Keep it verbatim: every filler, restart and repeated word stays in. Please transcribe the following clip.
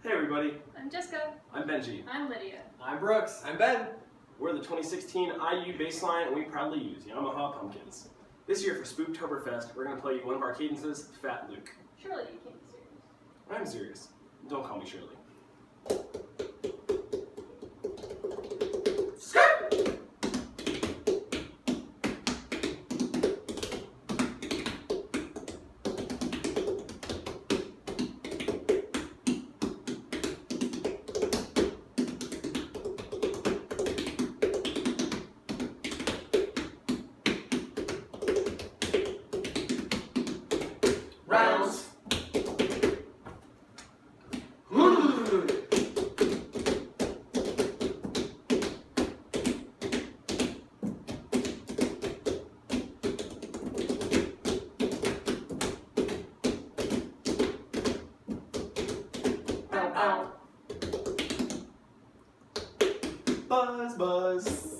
Hey everybody. I'm Jessica. I'm Benji. I'm Lydia. I'm Brooks. I'm Ben. We're the twenty sixteen I U Bassline and we proudly use Yamaha pumpkins. This year for Spooptoberfest, we're going to play you one of our cadences, Fat Luke. Surely you can't be serious. I'm serious. Don't call me Shirley. Rounds. Buzz, buzz.